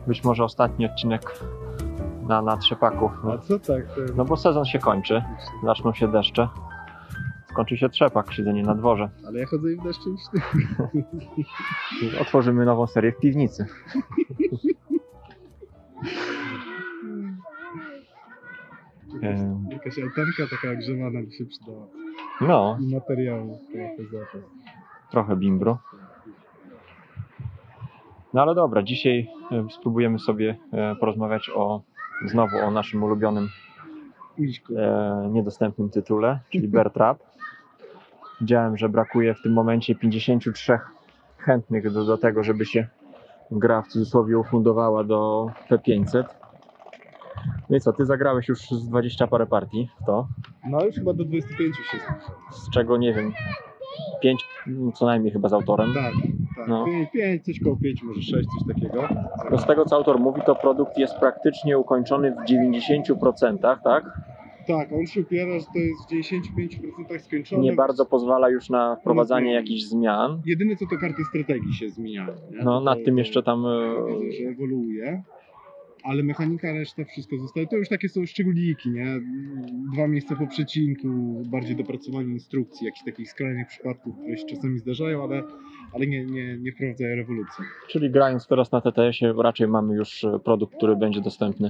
być może ostatni odcinek na trzepaku. A co tak? No bo sezon się kończy, zaczną się deszcze. Skończy się trzepak, siedzenie na dworze. Ale ja chodzę i w deszczu i w śniegu. Otworzymy nową serię w piwnicy. Jakaś altanka taka ogrzewana by się przydała. No, I materiału trochę za to. trochę bimbru. No ale dobra, dzisiaj spróbujemy sobie porozmawiać znowu o naszym ulubionym Miśku. niedostępnym tytule, czyli Bear Trap. Widziałem, że brakuje w tym momencie 53 chętnych do tego, żeby się gra w cudzysłowie ufundowała do P500. No i co, ty zagrałeś już z 20 parę partii w to, No już chyba do 25 się zbliża. z czego nie wiem, 5 co najmniej chyba z autorem. Tak. No. 5, coś koło 5, może 6, coś takiego. No z tego co autor mówi, to produkt jest praktycznie ukończony w 90%, tak? Tak, on się upiera, że to jest w 95% skończone. Nie bardzo pozwala już na wprowadzanie jakichś zmian. Jedyne co to karty strategii się zmieniają. Nie? No nad tym jeszcze tam... Że ewoluuje. Ale mechanika, reszta, wszystko zostaje. To już takie są szczególniki, nie? 2 miejsca po przecinku, bardziej dopracowanie instrukcji, jakichś takich skrajnych przypadków, które się czasami zdarzają, ale nie wprowadzają rewolucji. Czyli grając teraz na TTS-ie raczej mamy już produkt, który będzie dostępny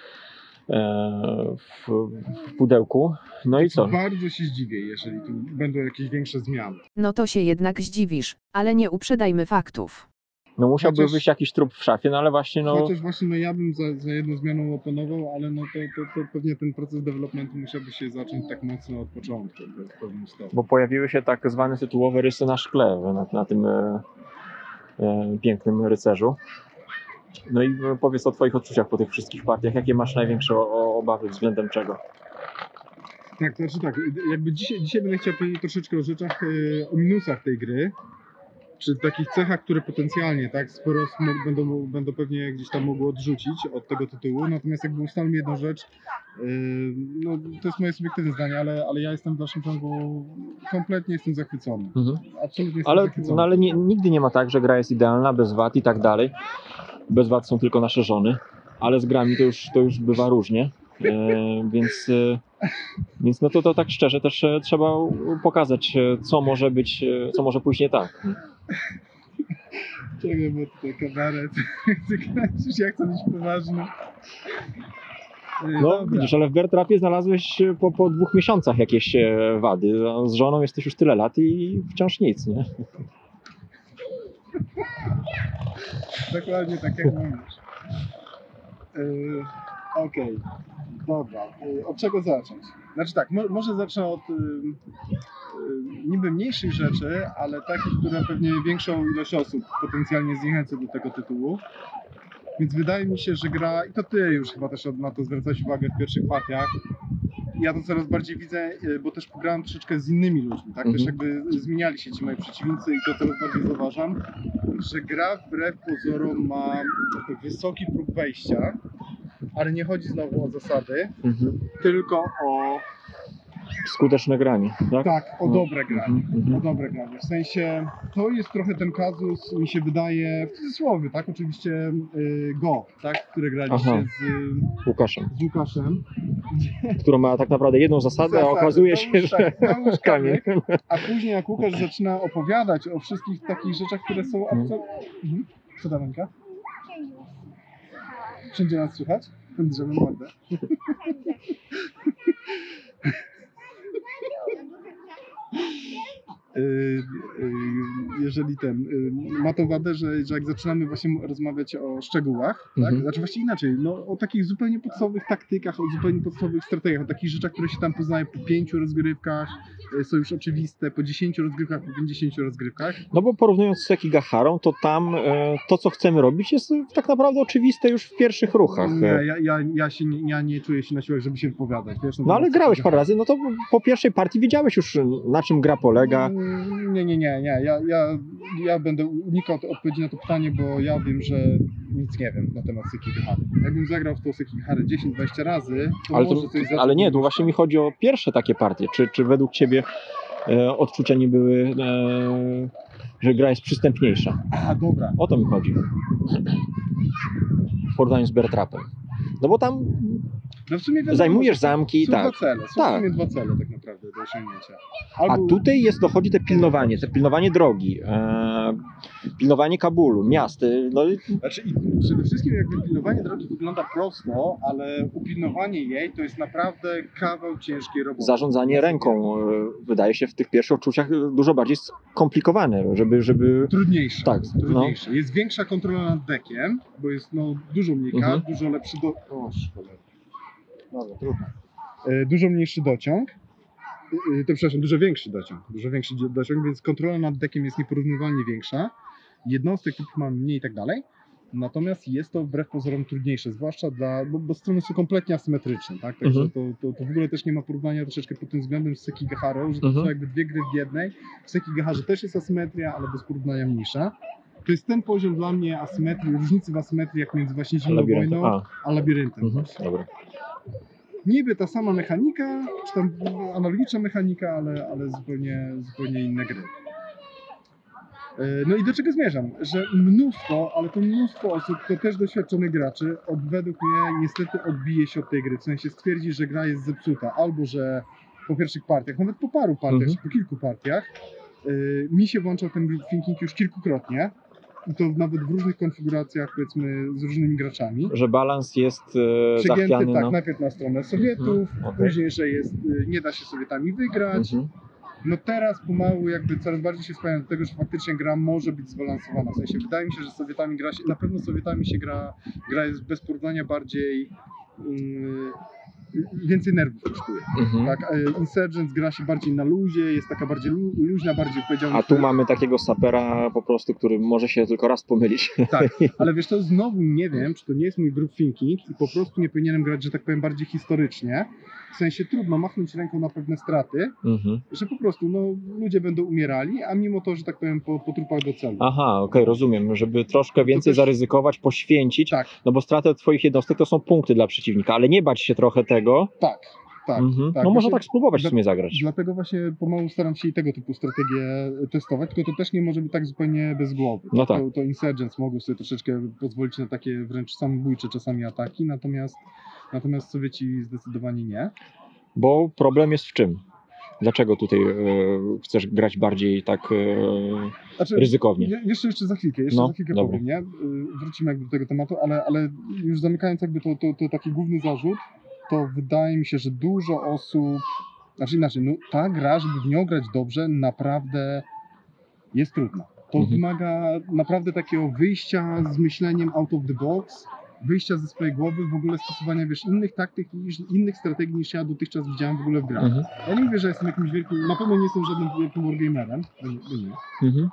w pudełku. No i co? Bardzo się zdziwię, jeżeli tu będą jakieś większe zmiany. No to się jednak zdziwisz, ale nie uprzedzajmy faktów. No musiałby Chociaż- być jakiś trup w szafie, no ale właśnie no... Chociaż właśnie no ja bym za jedną zmianą oponował, ale no to pewnie ten proces developmentu musiałby się zacząć tak mocno od początku, w pewnym stopniu. Bo pojawiły się tak zwane tytułowe rysy na szkle na tym pięknym rycerzu. No i powiedz o twoich odczuciach po tych wszystkich partiach. Jakie masz największe obawy względem czego? Tak, to znaczy tak, jakby dzisiaj będę chciał powiedzieć troszeczkę o rzeczach, o minusach tej gry, czy takich cechach, które potencjalnie, tak, sporo będą pewnie gdzieś tam mogły odrzucić od tego tytułu, natomiast jakby ustalmy jedną rzecz, no to jest moje subiektywne zdanie, ale ja jestem w dalszym ciągu, kompletnie jestem zachwycony. Absolutnie jestem zachwycony. No ale nigdy nie ma tak, że gra jest idealna, bez wad i tak dalej. Bez wad są tylko nasze żony, ale z grami to już bywa różnie. Więc no to tak szczerze też trzeba pokazać, co może być, co może pójść nie tak. Czekaj, bo tutaj kabaret, chcę kręcić, ja chcę być poważny. No Dobra. widzisz, ale w Bear Trapie znalazłeś po 2 miesiącach jakieś wady. A z żoną jesteś już tyle lat i wciąż nic, nie? Dokładnie tak jak mówisz. Okej, dobra. Od czego zacząć? Znaczy tak, może zacznę od niby mniejszych rzeczy, ale takich, które pewnie większą ilość osób potencjalnie zniechęcą do tego tytułu. Więc wydaje mi się, że gra, i to ty już chyba też na to zwracałeś uwagę w pierwszych partiach, ja to coraz bardziej widzę, bo też pograłem troszeczkę z innymi ludźmi, tak? Też jakby zmieniali się ci moi przeciwnicy i to coraz bardziej zauważam, że gra wbrew pozorom ma wysoki próg wejścia, ale nie chodzi znowu o zasady, tylko o... Skuteczne granie, tak? Tak, o dobre granie. O dobre granie. W sensie, to jest trochę ten kazus, mi się wydaje, w cudzysłowie, tak? Oczywiście Go, tak? Które graliście z Łukaszem. Która ma tak naprawdę jedną zasadę, a okazuje się, że kamień. A później jak Łukasz zaczyna opowiadać o wszystkich takich rzeczach, które są absolutnie... Co tam, Monika? Wszędzie nas słychać? Drzewy mordę. Jeżeli ma to wadę, że jak zaczynamy właśnie rozmawiać o szczegółach, tak? Znaczy właściwie inaczej, no, o takich zupełnie podstawowych taktykach, o zupełnie podstawowych strategiach, o takich rzeczach, które się tam poznaje po 5 rozgrywkach, są już oczywiste, po 10 rozgrywkach, po 50 rozgrywkach. No bo porównując z Sekigaharą, to tam to, co chcemy robić, jest tak naprawdę oczywiste już w pierwszych ruchach. Ja nie czuję się na siłach, żeby się wypowiadać. Wiesz, no ale grałeś parę razy, no to po pierwszej partii wiedziałeś już, na czym gra polega. Nie. Ja będę unikał odpowiedzi na to pytanie, bo ja wiem, że nic nie wiem na temat Sekigahary. Jakbym zagrał w tą Sekigaharę 10-20 razy, to ale może coś zacząć. Ale nie, tu właśnie mi chodzi o pierwsze takie partie. Czy według Ciebie odczucia nie były, że gra jest przystępniejsza. A, dobra. O to mi chodzi. W porównaniu z Bear Trapem. No bo tam No w sumie wiadomo, zajmujesz że zamki, są tak. dwa cele. Są Tak. w sumie dwa cele tak naprawdę do osiągnięcia. A tutaj dochodzi te pilnowanie drogi, pilnowanie Kabulu, miast. No, Znaczy, i przede wszystkim jakby pilnowanie drogi wygląda prosto, ale upilnowanie jej to jest naprawdę kawał ciężkiej roboty. zarządzanie ręką wydaje się w tych pierwszych odczuciach dużo bardziej skomplikowane, żeby... Trudniejsze. Tak, Trudniejsze. Jest większa kontrola nad dekiem, bo jest dużo mniej kart, dużo lepszy O, szkoda. Dobra, trudno. Dużo mniejszy dociąg. To przepraszam, dużo większy dociąg, więc kontrola nad dekiem jest nieporównywalnie większa. Jednostek typów mamy mniej i tak dalej. Natomiast jest to wbrew pozorom trudniejsze, zwłaszcza bo strony są kompletnie asymetryczne, tak? Także to w ogóle też nie ma porównania troszeczkę pod tym względem z Sekigahara, że to są jakby dwie gry w jednej. W Sekigaharze też jest asymetria, ale bez porównania mniejsza. To jest ten poziom dla mnie asymetrii, różnicy w asymetrii jak między właśnie Zimną Wojną a Labiryntem. Dobra. Niby ta sama mechanika, czy tam analogiczna mechanika, ale zupełnie inne gry. No i do czego zmierzam? Że ale to mnóstwo osób, to też doświadczonych graczy, według mnie niestety odbije się od tej gry. W sensie stwierdzi, że gra jest zepsuta, albo że po pierwszych partiach, nawet po paru partiach, czy po kilku partiach, mi się włączał ten group thinking już kilkukrotnie. I to nawet w różnych konfiguracjach, powiedzmy, z różnymi graczami. Że balans jest przegięty, zachwiany. tak, najpierw na stronę Sowietów, później, że nie da się Sowietami wygrać. No teraz pomału jakby coraz bardziej się skłaniam do tego, że faktycznie gra może być zbalansowana. W sensie wydaje mi się, że Sowietami na pewno Sowietami się gra jest bez porównania bardziej więcej nerwów kosztuje. Tak, Insurgents gra się bardziej na luzie, jest taka bardziej luźna, bardziej powiedziałbym. A tu mamy takiego sapera po prostu, który może się tylko raz pomylić. Tak, ale wiesz, to znowu nie wiem, czy to nie jest mój group thinking i po prostu nie powinienem grać, że tak powiem, bardziej historycznie. W sensie trudno machnąć ręką na pewne straty, że po prostu ludzie będą umierali, a mimo to, że tak powiem, po trupach do celu. Aha, okej, rozumiem, żeby troszkę więcej też zaryzykować, poświęcić, tak. No bo strata twoich jednostek to są punkty dla przeciwnika, ale nie bać się trochę tego. Tak. No można tak spróbować w sumie zagrać. Dlatego właśnie pomału staram się i tego typu strategie testować, tylko to też nie może być tak zupełnie bez głowy. No tak. To Insurgents mogą sobie troszeczkę pozwolić na takie wręcz samobójcze czasami ataki, natomiast Sowieci zdecydowanie nie. Bo problem jest w czym? Dlaczego tutaj chcesz grać bardziej tak ryzykownie? Jeszcze za chwilkę powiem, nie? Wrócimy jakby do tego tematu, ale już zamykając jakby to taki główny zarzut, to wydaje mi się, że dużo osób, znaczy inaczej, ta gra, żeby w nią grać dobrze, naprawdę jest trudna. To wymaga naprawdę takiego wyjścia z myśleniem out of the box, wyjścia ze swojej głowy, w ogóle stosowania, innych taktyk, innych strategii niż ja dotychczas widziałem w ogóle w grach. Ja nie mówię, że jestem jakimś wielkim, na pewno nie jestem żadnym wielkim wargamerem, bo nie.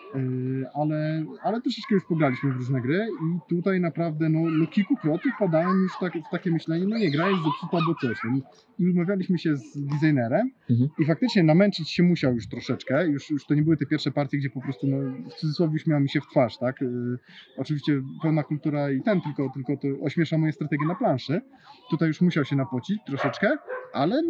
Ale troszeczkę już pograliśmy w różne gry i tutaj naprawdę kilkukrotnie wpadałem już w takie myślenie, nie, gra jest zepsuta albo coś. I rozmawialiśmy się z designerem i faktycznie namęczyć się musiał już troszeczkę, już to nie były te pierwsze partie, gdzie po prostu w cudzysłowie śmiał mi się w twarz, tak? Oczywiście pełna kultura i tylko to ośmiesza moje strategie na planszy. Tutaj już musiał się napocić troszeczkę, ale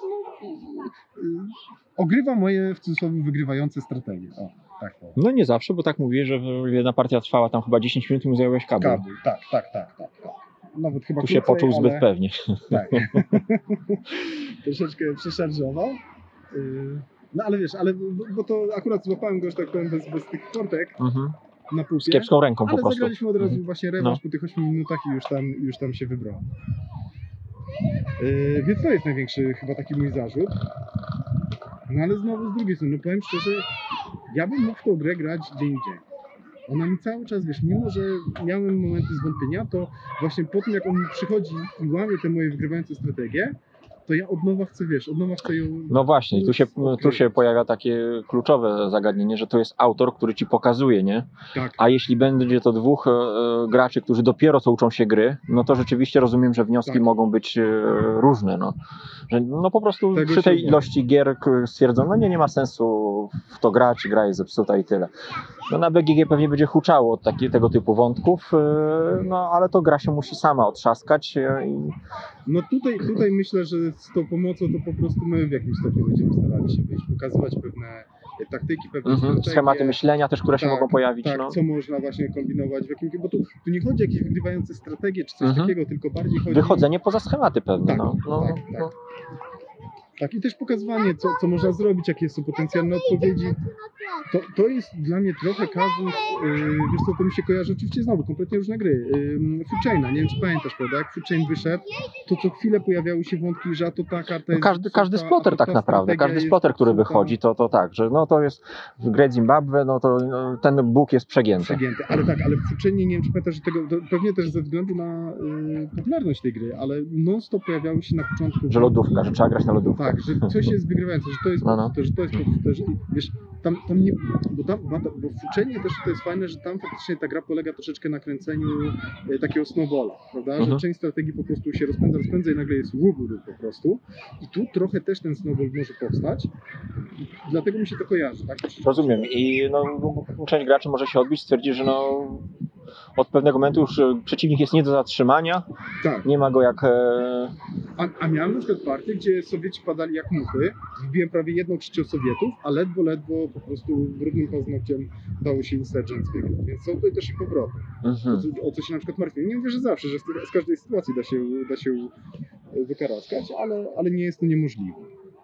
ogrywa moje w cudzysłowie wygrywające strategie. O, tak. No nie zawsze, bo tak mówię, że jedna partia trwała tam chyba 10 minut i mu zająłeś kabel. Tak. Nawet chyba Tu się poczuł zbyt pewnie. Tak. Troszeczkę przeszarżował. No ale wiesz, bo to akurat złapałem go, że tak powiem, bez tych portek na półsie. Z kiepską ręką po ale prostu. zagraliśmy od razu właśnie rewanż po tych 8 minutach i już tam się wybrał. Więc to jest największy chyba taki mój zarzut. No ale znowu z drugiej strony, powiem szczerze, ja bym mógł w tą grę grać gdzie indziej. Ona mi cały czas, mimo że miałem momenty zwątpienia, to właśnie po tym jak on mi przychodzi i łamie te moje wygrywające strategie, to ja od nowa chcę ją... No właśnie, tu się pojawia takie kluczowe zagadnienie, że to jest autor, który ci pokazuje, nie? Tak. A jeśli będzie to dwóch graczy, którzy dopiero co uczą się gry, no to rzeczywiście rozumiem, że wnioski mogą być różne, Że po prostu Tego przy tej się ilości gier stwierdzono, nie ma sensu w to grać, gra jest zepsuta i tyle. Na BGG pewnie będzie huczało od tego typu wątków, ale to gra się musi sama otrzaskać No tutaj myślę, że z tą pomocą to po prostu my w jakimś stopniu będziemy starali się wyjść, pokazywać pewne taktyki, pewne strategie. Schematy myślenia też, które się Tak, mogą pojawić. Tak, no. co można właśnie kombinować, w jakim, bo tu nie chodzi o jakieś wygrywające strategie czy coś takiego, tylko bardziej chodzi... Wychodzenie poza schematy pewne. Tak, no. No, tak, no. tak. Tak, i też pokazywanie, co można zrobić, jakie są potencjalne odpowiedzi. To jest dla mnie trochę kazus, wiesz co, to mi się kojarzy oczywiście znowu, kompletnie różne gry. Food Chaina, nie wiem czy pamiętasz, prawda, jak Food Chain wyszedł, to co chwilę pojawiały się wątki, że a to ta karta jest Każdy zepsuta, splotter a to tak ta naprawdę, strategia każdy jest splotter, który zepsuta. wychodzi, to tak, że no to jest w grę Zimbabwe, no to ten Bóg jest przegięty. Przegięty. Ale tak, ale w Food Chainie, nie wiem czy pamiętasz, że tego, to pewnie też ze względu na popularność tej gry, ale non-stop pojawiały się na początku... Że lodówka, że trzeba grać na lodówkę. Tak, że coś jest wygrywające, że to jest No, no. popsute, że to jest popsute, że wiesz, tam nie, bo w uczeniu też to jest fajne, że tam faktycznie ta gra polega troszeczkę na kręceniu takiego snowballa, prawda, że część strategii po prostu się rozpędza i nagle jest łup po prostu i tu trochę też ten snowball może powstać, dlatego mi się to kojarzy, tak? Rozumiem i no, część graczy może się odbić, stwierdzi, że no od pewnego momentu już przeciwnik jest nie do zatrzymania, Tak. nie ma go jak... A miałem na przykład partię, gdzie Sowieci padali jak muchy, wbiłem prawie 1/3 Sowietów, a ledwo po prostu brudnym paznokciem dało się Insurgents wygrać, więc są tutaj też i powroty. O co się na przykład martwię. Nie mówię, że zawsze, że z każdej sytuacji da się wykaraskać, ale nie jest to niemożliwe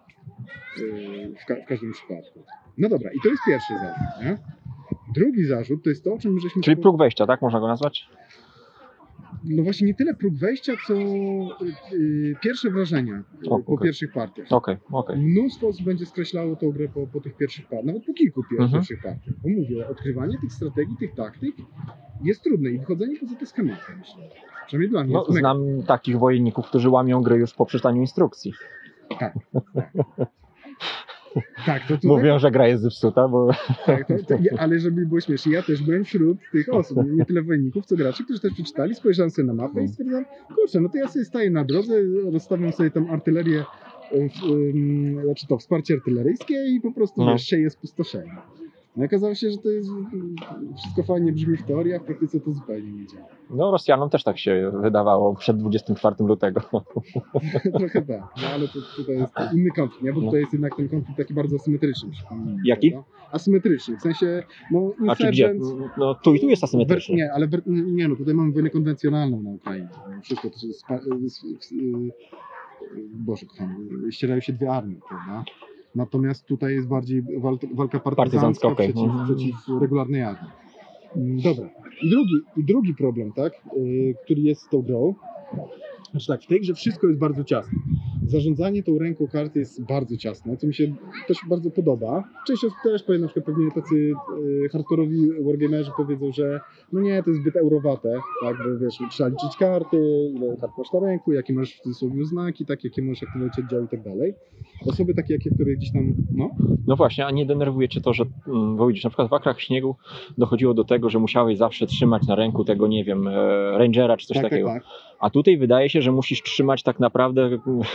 w każdym przypadku. No dobra, i to jest pierwszy zarzut, nie? Drugi zarzut to jest to, o czym żeśmy... Czyli próg wejścia, tak można go nazwać? No właśnie nie tyle próg wejścia, co pierwsze wrażenia po pierwszych partiach. Okej. Mnóstwo osób będzie skreślało tą grę po tych pierwszych partiach, nawet po kilku pierwszych partiach. Bo mówię, odkrywanie tych strategii, tych taktyk jest trudne i wychodzenie poza te schematy, myślę. Przynajmniej dla mnie. No, znam takich wojenników, którzy łamią gry już po przeczytaniu instrukcji. Tak. Tak, to tutaj, Mówią, że gra jest zepsuta, bo... tak, ale żeby było śmiesznie, ja też byłem wśród tych osób, nie tyle wojenników, co graczy, którzy też przeczytali, spojrzałem sobie na mapę i stwierdzam, kurczę, no to ja sobie staję na drodze, rozstawiam sobie tam artylerię, znaczy to wsparcie artyleryjskie i po prostu wiesz, sieję spustoszenie. No okazało się, że to jest wszystko fajnie brzmi w teorii, a w praktyce to zupełnie nie działa. No Rosjanom też tak się wydawało przed 24 lutego. Trochę tak, no ale tutaj jest inny konflikt, nie? Bo tutaj jest jednak ten konflikt taki bardzo asymetryczny. Jaki? Prawda? Asymetryczny, w sensie, no A czy gdzie? No tu i tu jest asymetryczny. Nie, ale nie, no tutaj mamy wojnę konwencjonalną na Ukrainie. Wszystko to jest... Boże kochany, ścierają się dwie armie, prawda? Natomiast tutaj jest bardziej walka partyzancka przeciw regularnej armii. Dobra. I drugi problem, tak, który jest z tą grą. Znaczy tak, w tej grze wszystko jest bardzo ciasne. Zarządzanie tą ręką karty jest bardzo ciasne, co mi się też bardzo podoba. Część osób też powie, na przykład pewnie tacy hardkorowi wargamerzy powiedzą, że no nie, to jest zbyt eurowate, tak, bo wiesz, trzeba liczyć karty, ile kart masz na ręku, jakie masz w cudzysłowie znaki, tak, jakie możesz aktywować oddziały i tak dalej. Osoby takie jak ja, które gdzieś tam, No właśnie, a nie denerwuje cię to, że bo widzisz, na przykład w Akrach Śniegu dochodziło do tego, że musiałeś zawsze trzymać na ręku tego, nie wiem, Rangera czy coś takiego. Tak. A tutaj wydaje się, że musisz trzymać tak naprawdę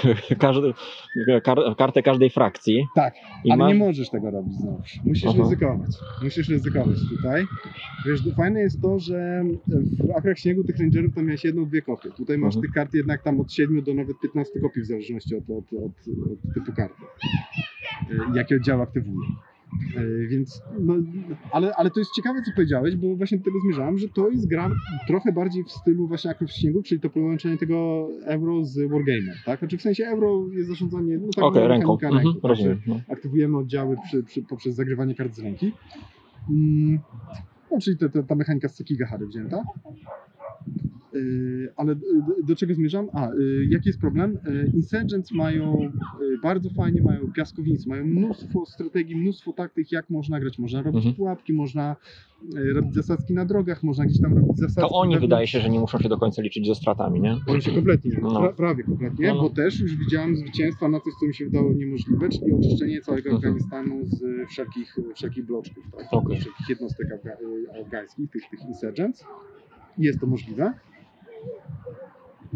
kartę każdej frakcji. Tak, ale nie możesz tego robić znowu. Musisz ryzykować. Musisz ryzykować tutaj. Wiesz, fajne jest to, że w Akrach Śniegu tych Rangerów tam miałeś 1-2 kopie. Tutaj masz tych kart jednak tam od 7 do nawet 15 kopii w zależności od typu karty. Jakie oddział aktywuje. Więc, no, ale to jest ciekawe, co powiedziałeś, bo właśnie do tego zmierzałem, że to jest gra trochę bardziej w stylu właśnie Akrów Śniegu, czyli to połączenie tego euro z wargamer, tak? Znaczy w sensie euro jest zarządzanie, no tak, ręką. Rozumiem, aktywujemy oddziały poprzez zagrywanie kart z ręki. No, czyli ta mechanika z Sekigahary wzięta. Ale do czego zmierzam? Jaki jest problem? Insurgents mają bardzo fajnie, mają piaskownicy, mają mnóstwo strategii, mnóstwo taktyk, jak można grać. Można robić pułapki, można robić zasadzki na drogach, można gdzieś tam robić zasadzki. To oni wydaje się, że nie muszą się do końca liczyć ze stratami, nie? Oni się kompletnie nie, prawie kompletnie, bo też już widziałem zwycięstwa na coś, co mi się wydało niemożliwe, czyli oczyszczenie całego Afganistanu z wszelkich bloczków, tak? Wszelkich jednostek afgańskich, tych insurgents. Jest to możliwe.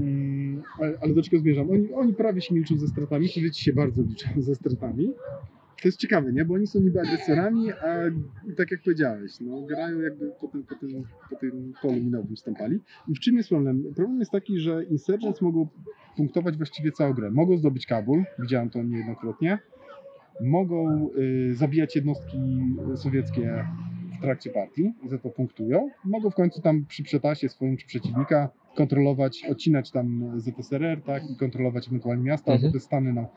Ale do czego zmierzam? Oni prawie się nie liczą ze stratami, Sowieci się bardzo liczą ze stratami. to jest ciekawe, nie? Bo oni są niby agresorami, a tak jak powiedziałeś, no, grają jakby po tym polu minowym stąpali. I w czym jest problem? Problem jest taki, że Insurgents mogą punktować właściwie całą grę. Mogą zdobyć Kabul, widziałem to niejednokrotnie. Mogą zabijać jednostki sowieckie w trakcie partii i za to punktują. Mogą w końcu tam przy przetasie swoim czy przeciwnika kontrolować, odcinać tam ZSRR, tak, i kontrolować ewentualnie miasta, albo te stany na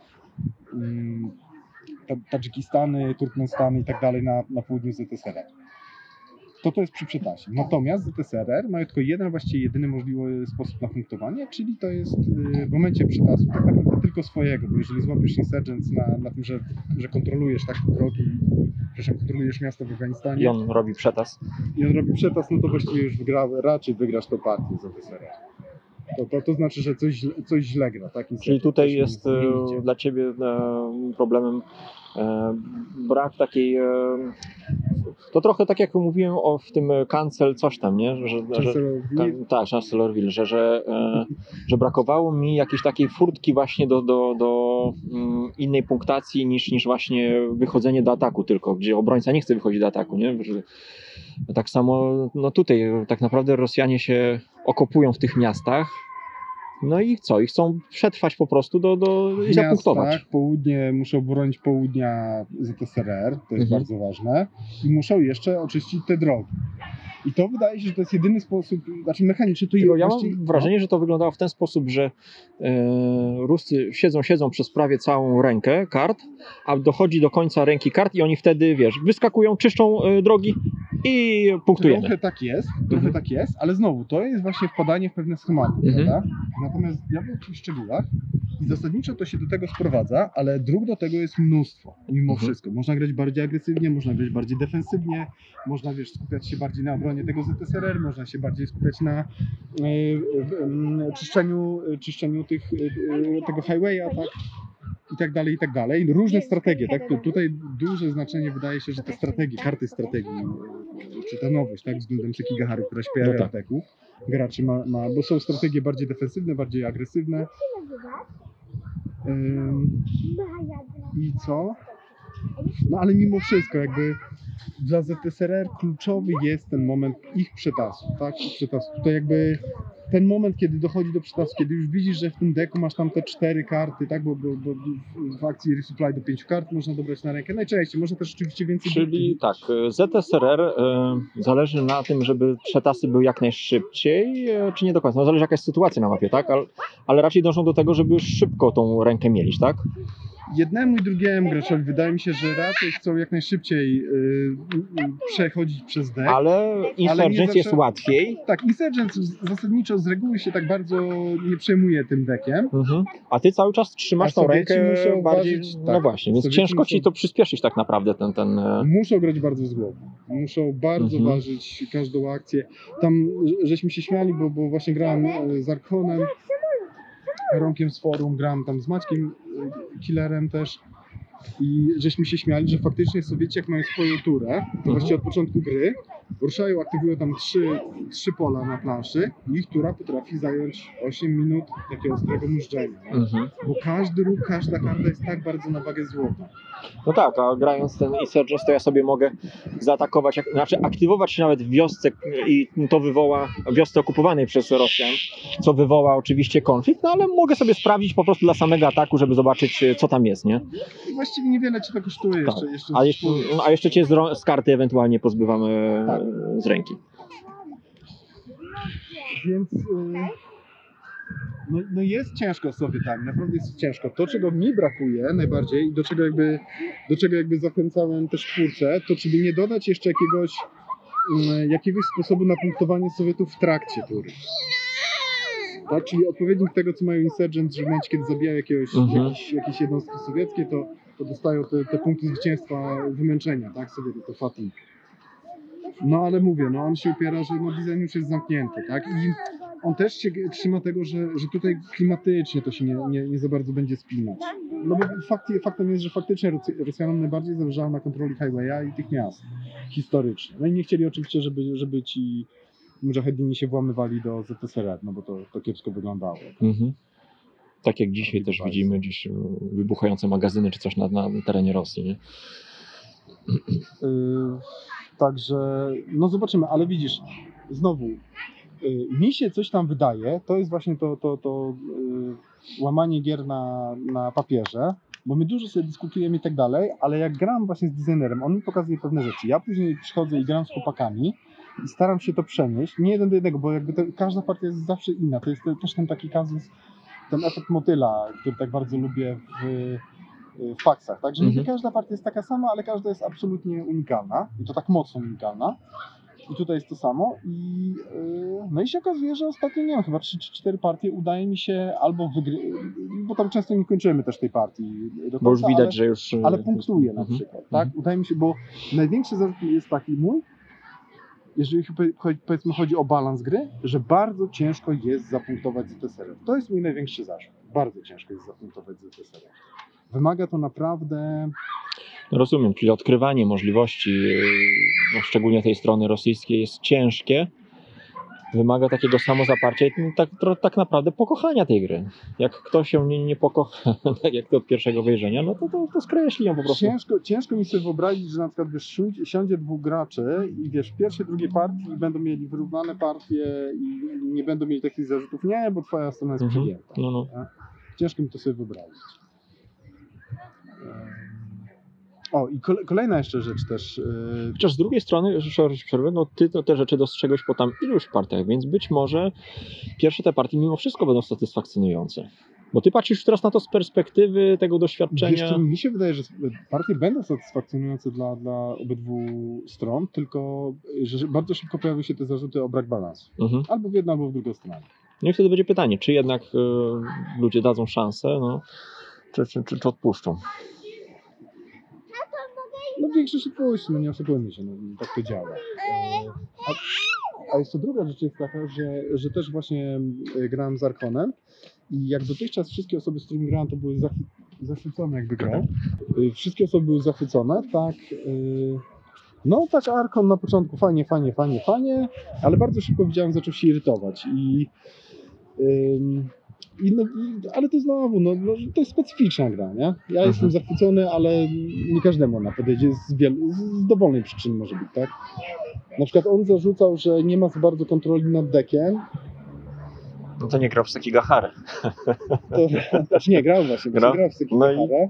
Tadżykistany, Turkmenstany i tak dalej na południu ZSRR. To jest przy przetasie. Natomiast ZSRR ma tylko jeden, właściwie jedyny możliwy sposób na punktowanie, czyli to jest w momencie przetasu tak naprawdę tylko swojego, bo jeżeli złapiesz Insurgents na tym, że kontrolujesz tak drogi, że kontrolujesz miasto w Afganistanie I on robi przetas. No to właściwie już raczej wygrasz tą partię ZSRR. To znaczy, że coś źle gra. Tak? Czyli tutaj Coś jest nie idzie. dla Ciebie problemem brak takiej... To trochę tak jak mówiłem w tym cancel coś tam, nie? Tak, Chancellorville, że brakowało mi jakiejś takiej furtki właśnie do innej punktacji niż właśnie wychodzenie do ataku tylko, gdzie obrońca nie chce wychodzić do ataku, nie? Że, tak samo no tutaj tak naprawdę Rosjanie się okopują w tych miastach. No i co? I chcą przetrwać po prostu i zapunktować. Południe muszą bronić południa ZSRR, to jest bardzo ważne. I muszą jeszcze oczyścić te drogi. I to wydaje się, że to jest jedyny sposób, znaczy mechanicznie to ja mam wrażenie, że to wyglądało w ten sposób, że Ruscy siedzą przez prawie całą rękę kart, a dochodzi do końca ręki kart i oni wtedy, wiesz, wyskakują, czyszczą drogi i punktujemy. Trochę tak jest, ale znowu, to jest właśnie wpadanie w pewne schematy, prawda? Natomiast diabeł w szczegółach i zasadniczo to się do tego sprowadza, ale dróg do tego jest mnóstwo, mimo wszystko. Można grać bardziej agresywnie, można grać bardziej defensywnie, można, wiesz, skupiać się bardziej na obronie tego ZSRR, można się bardziej skupiać na czyszczeniu tego highwaya, tak? I tak dalej, i tak dalej. Różne strategie, tak? Tutaj duże znaczenie wydaje się, że te strategie, karty strategii, czy ta nowość, tak? Względem Sekigahary, która się pojawia w ataku graczy ma, bo są strategie bardziej defensywne, bardziej agresywne. I co? No ale mimo wszystko jakby dla ZSRR kluczowy jest ten moment ich przetasu, tak? Ich przetasu. Tutaj jakby ten moment, kiedy dochodzi do przetasu, kiedy już widzisz, że w tym deku masz tam te 4 karty, tak? Bo w akcji resupply do 5 kart można dobrać na rękę. Najczęściej, można też oczywiście więcej. Czyli tak, ZSRR zależy na tym, żeby przetasy były jak najszybciej, czy nie do końca? No zależy jaka jest sytuacja na mapie, tak? Ale raczej dążą do tego, żeby szybko tą rękę mielić, tak? Jednemu i drugiemu graczowi wydaje mi się, że raczej chcą jak najszybciej przechodzić przez deck. Ale Insurgents jest łatwiej. Tak, Insurgents zasadniczo z reguły się tak bardzo nie przejmuje tym deckiem. A ty cały czas trzymasz tą rękę bardziej. Ważyć, tak. No właśnie, więc ciężko ci to przyspieszyć tak naprawdę ten. Muszą grać bardzo z głową. Muszą bardzo ważyć każdą akcję. Tam żeśmy się śmiali, bo właśnie grałem z Arkhonem, Romkiem z forum, grałem tam z Maćkiem Killerem też i żeśmy się śmiali, że faktycznie Sowieci jak mają swoją turę, to właściwie od początku gry ruszają, aktywują tam trzy pola na planszy i ich tura potrafi zająć 8 minut takiego ostrego mużdżenia. Bo każdy ruch, każda karta jest tak bardzo na wagę złota. No tak, a grając ten Insurgents to ja sobie mogę zaatakować, znaczy aktywować się nawet w wiosce i to wywoła, w wiosce okupowanej przez Rosjan, co wywoła oczywiście konflikt, no ale mogę sobie sprawdzić po prostu dla samego ataku, żeby zobaczyć co tam jest, nie? I właściwie niewiele ci to kosztuje. Tak. A jeszcze cię z karty ewentualnie pozbywamy z ręki. Więc no jest ciężko sobie tam, naprawdę jest ciężko. To, czego mi brakuje najbardziej i do czego jakby zachęcałem też twórcę, to żeby nie dodać jeszcze jakiegoś sposobu na punktowanie Sowietów w trakcie tury. Tak? Czyli odpowiednik tego, co mają Insurgents, że w momencie, kiedy zabijają jakieś jednostki sowieckie, to dostają te punkty zwycięstwa wymęczenia, tak? Sowietów, to fatigue. No ale mówię, on się upiera, że design już jest zamknięty, tak? I on też się trzyma tego, że tutaj klimatycznie to się nie za bardzo będzie spinać. No bo faktem jest, że faktycznie Rosjanom najbardziej zależało na kontroli highwaya i tych miast historycznie. No i nie chcieli oczywiście, żeby ci mujahedini się włamywali do ZSRR, no bo to kiepsko wyglądało. Tak jak dzisiaj też widzimy gdzieś wybuchające magazyny czy coś na terenie Rosji, nie? Także, no zobaczymy, ale widzisz, znowu, mi się coś tam wydaje, to jest właśnie to łamanie gier na papierze, bo my dużo sobie dyskutujemy i tak dalej, ale jak gram właśnie z designerem, on mi pokazuje pewne rzeczy, ja później przychodzę i gram z chłopakami i staram się to przenieść, nie jeden do jednego, bo jakby każda partia jest zawsze inna, to jest też ten taki kazus, ten efekt motyla, który tak bardzo lubię w faksach, także nie każda partia jest taka sama, ale każda jest absolutnie unikalna i to tak mocno unikalna. I tutaj jest to samo no i się okazuje, że ostatnio, nie wiem, chyba 3 czy 4 partie udaje mi się albo wygrywać, bo tam często nie kończymy też tej partii do końca, Bo już widać, że już... ale punktuję na przykład, tak? Udaje mi się, bo największy zarzut jest taki mój, jeżeli powiedzmy chodzi o balans gry, że bardzo ciężko jest zapunktować ZTSR. To jest mój największy zarzut. Bardzo ciężko jest zapunktować ZTSR. Wymaga to naprawdę... Rozumiem, czyli odkrywanie możliwości, no szczególnie tej strony rosyjskiej, jest ciężkie. Wymaga takiego samozaparcia i tak naprawdę pokochania tej gry. Jak ktoś się nie pokocha, tak jak to od pierwszego wejrzenia, no to skreśli ją po prostu. Ciężko mi sobie wyobrazić, że na przykład wiesz, siądzie 2 graczy i wiesz, w pierwszej, drugiej partii będą mieli wyrównane partie i nie będą mieli takich zarzutów, nie, bo twoja strona jest przegięta. No. Ciężko mi to sobie wyobrazić. O, i kolejna jeszcze rzecz też. Chociaż z drugiej strony, przerwę, no ty te rzeczy dostrzegłeś po tam iluś partiach, więc być może pierwsze te partie mimo wszystko będą satysfakcjonujące. Bo ty patrzysz teraz na to z perspektywy tego doświadczenia. Wiesz, mi się wydaje, że partie będą satysfakcjonujące dla obydwu stron, tylko że bardzo szybko pojawią się te zarzuty o brak balansu. Albo w jedną, albo w drugą stronę. No i wtedy będzie pytanie, czy jednak ludzie dadzą szansę, no, czy odpuszczą. No większość odpuści, no nie oszukujmy się, no tak to działa. A jeszcze druga rzecz jest taka, że też właśnie grałem z Arkonem i jak dotychczas wszystkie osoby, z którymi grałem, to były zachwycone jakby grą. Wszystkie osoby były zachwycone, tak. No tak Arkon na początku fajnie, ale bardzo szybko widziałem, zaczął się irytować ale to znowu, to jest specyficzna gra, nie? Ja jestem zachwycony, ale nie każdemu ona podejdzie z dowolnej przyczyny może być, tak? Na przykład on zarzucał, że nie ma za bardzo kontroli nad deckiem. No to nie grał w Sekigahara. Znaczy nie, grał właśnie, grał w Sekigahara.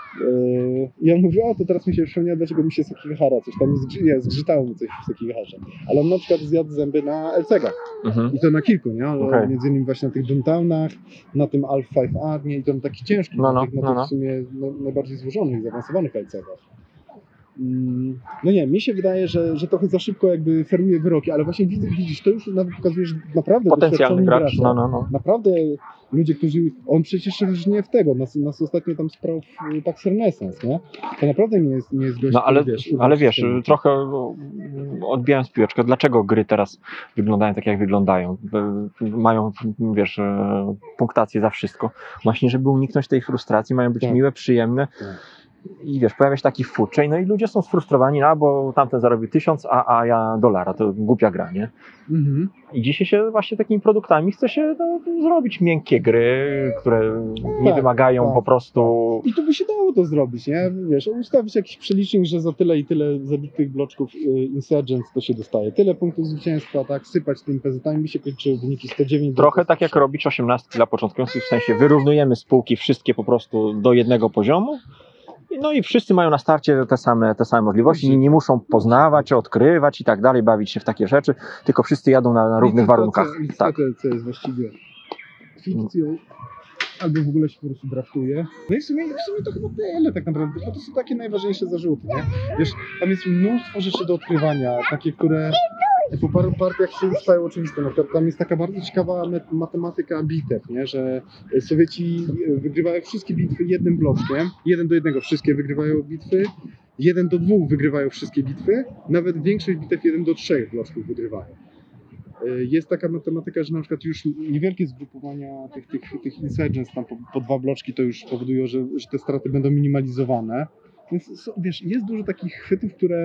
I on mówił, to teraz mi się przypomniało, dlaczego mi się Sekigahara coś tam zgrzytało mi coś w Sekigaharze. Ale on na przykład zjadł zęby na LCG-ach. I to na kilku, nie? Między innymi właśnie na tych Downtownach, na tym Alpha 5R, nie? I to na takich ciężkich, na tych w sumie najbardziej złożonych, zaawansowanych LCG-ach. No nie, mi się wydaje, że trochę za szybko jakby feruje wyroki, ale właśnie widzisz, to już nawet pokazuje, że naprawdę potencjalny gracz, naprawdę ludzie, którzy, on przecież nie w tego, nas ostatnio tam sprał Pax Renaissance, nie? To naprawdę nie jest gość, no ale wiesz, trochę odbijając piłeczkę, dlaczego gry teraz wyglądają tak, jak wyglądają? Mają, wiesz, punktację za wszystko. Właśnie, żeby uniknąć tej frustracji, mają być miłe, przyjemne. I wiesz, pojawia się taki futrzej, no i ludzie są sfrustrowani, bo tamten zarobił 1000, a ja $1, to głupia gra, nie? I dzisiaj się właśnie takimi produktami chce się zrobić miękkie gry, które nie wymagają po prostu... I tu by się dało to zrobić, nie? Wiesz, ustawić jakiś przelicznik, że za tyle i tyle zabitych bloczków Insurgents to się dostaje. Tyle punktów zwycięstwa, tak, sypać tymi pezetami, by się kończyły wyniki 109. Trochę tak jak robić 18 dla początkujących, w sensie wyrównujemy spółki wszystkie po prostu do jednego poziomu. No i wszyscy mają na starcie te same możliwości, nie muszą poznawać, odkrywać i tak dalej, bawić się w takie rzeczy, tylko wszyscy jadą na równych warunkach. Tak. Co jest właściwie fikcją, albo w ogóle się po prostu draftuje. No i w sumie to chyba tyle tak naprawdę, bo to są takie najważniejsze zarzuty, nie? Wiesz, tam jest mnóstwo rzeczy do odkrywania, takie, które po paru partiach się już stają oczywiste. Na przykład tam jest taka bardzo ciekawa matematyka bitew, nie? Że Sowieci wygrywają wszystkie bitwy jednym bloczkiem, 1-1 wszystkie wygrywają bitwy, 1-2 wygrywają wszystkie bitwy, nawet większość bitew 1-3 bloczków wygrywają. Jest taka matematyka, że na przykład już niewielkie zgrupowania tych insurgents tam po 2 bloczki to już powodują, że te straty będą minimalizowane. Więc wiesz, jest dużo takich chwytów, które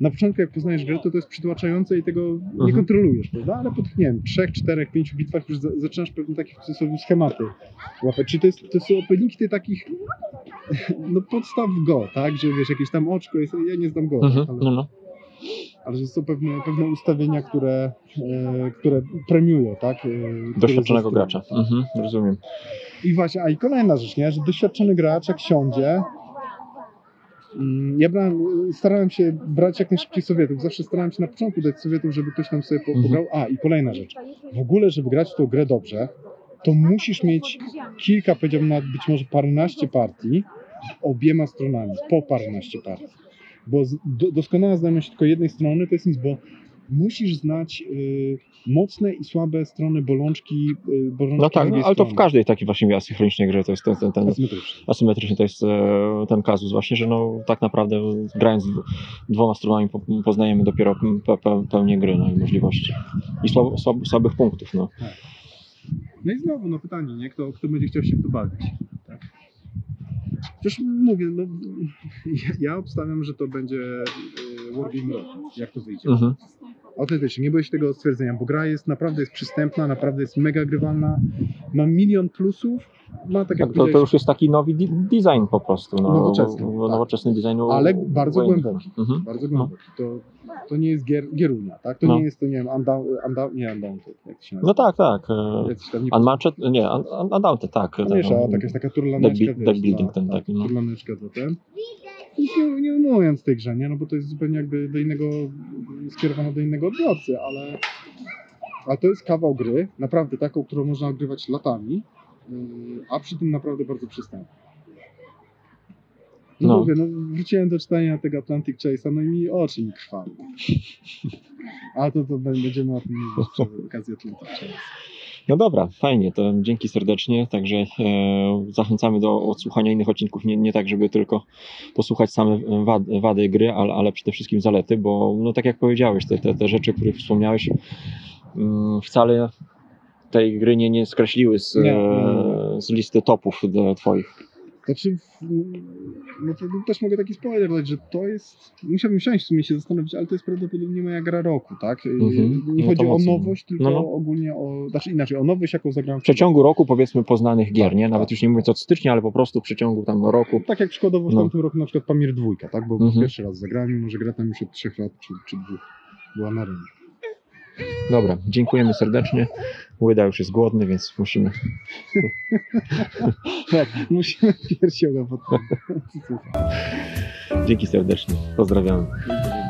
na początku jak poznajesz grę, to jest przytłaczające i tego nie kontrolujesz, prawda? Ale po tych, nie wiem, 3, 4, 5 bitwach już zaczynasz pewne takie w cudzysłowie schematy łapać. Czyli to są odpowiedniki tych takich no podstaw Go, tak? Że wiesz, jakieś tam oczko jest, ja nie znam Go, tak? Ale że są pewne ustawienia, które premiują, tak? Doświadczonego gracza. Rozumiem. I właśnie, a i kolejna rzecz, nie? Że doświadczony gracz jak siądzie, ja starałem się brać jak najszybciej Sowietów. Zawsze starałem się na początku dać Sowietów, żeby ktoś tam sobie pograł. A, i kolejna rzecz. W ogóle, żeby grać w tą grę dobrze, to musisz mieć kilka, powiedziałbym nawet być może paręnaście partii obiema stronami, po paręnaście partii. Bo doskonała znajomość tylko jednej strony to jest nic, bo musisz znać mocne i słabe strony bolączki No tak, drugiej ale to w strony. każdej takiej właśnie asynchronicznej grze to jest ten asymetryczny to jest ten kazus właśnie, że no tak naprawdę grając dwoma stronami poznajemy dopiero pełnię gry, no i możliwości i słabych punktów, no. Tak. No i znowu no pytanie, nie? Kto będzie chciał się w to bawić, tak? Przecież mówię, no, ja obstawiam, że to będzie Wargame roku, jak to wyjdzie. Autentycznie, nie boję się tego stwierdzenia, bo gra naprawdę jest przystępna, naprawdę jest mega grywalna, ma milion plusów, ma tak jak to już jest taki nowy design po prostu. No, nowoczesny. Nowoczesny design. Ale bardzo głęboki. Mhm. Bardzo głęboki. To nie jest gierunia, tak? To nie jest, to nie wiem, Undaunted, jak to się nazywa? No tak. Jakiś tam Unmatched, nie, Undaunted, tak. Wiesz, jakaś taka turlaneczka, deck building ten taki, no. Turlaneczka to ten. Nie ujmując tej grze, nie? No bo to jest zupełnie jakby skierowane do innego odbiorcy, ale to jest kawał gry, naprawdę taką, którą można ogrywać latami, a przy tym naprawdę bardzo przystępna. No mówię, wróciłem do czytania tego Atlantic Chase'a, no i mi oczy mi krwały. A to będziemy o tym mówić przy okazji Atlantic Chase. No dobra, fajnie, to dzięki serdecznie, także zachęcamy do odsłuchania innych odcinków, nie tak, żeby tylko posłuchać same wady gry, ale przede wszystkim zalety, bo no tak jak powiedziałeś, te rzeczy, o których wspomniałeś, wcale tej gry nie skreśliły z listy topów twoich. Znaczy, no to też mogę taki spoiler dać, że to jest, musiałbym siąść w sumie się zastanowić, ale to jest prawdopodobnie moja gra roku, tak? Nie chodzi o nowość, tylko ogólnie o nowość, jaką zagrałem w przeciągu roku, powiedzmy, poznanych gier, nie? Nawet już nie mówiąc od stycznia, ale po prostu w przeciągu tam roku. Tak jak przykładowo w tamtym roku na przykład Pamir 2, tak? Bo pierwszy raz zagrałem, mimo że gra tam już od 3 lat czy 2 była na rynku. Dobra, dziękujemy serdecznie. Łyda już jest głodny, więc musimy... Musimy piersioga podpowiedzieć. Dzięki serdecznie. Pozdrawiamy.